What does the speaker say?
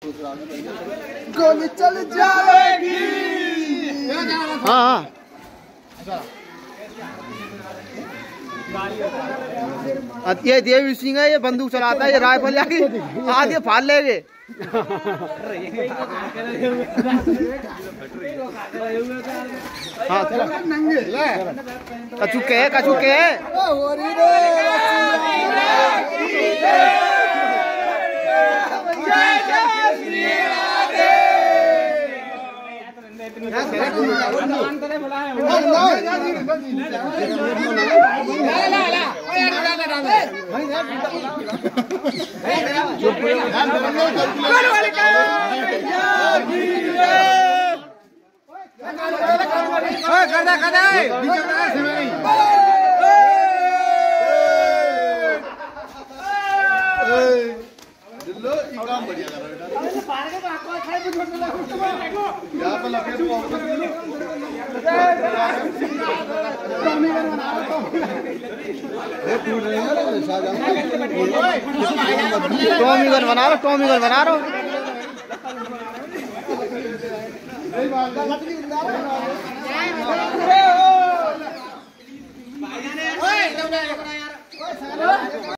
गोली चल जाएगी। हाँ ये देवी सिंह है, ये बंदूक चलाता है, ये राइफल जाके आगे फाड़ लेंगे। हाँ कचुके कचुके टॉमी गन बना रहा हूँ।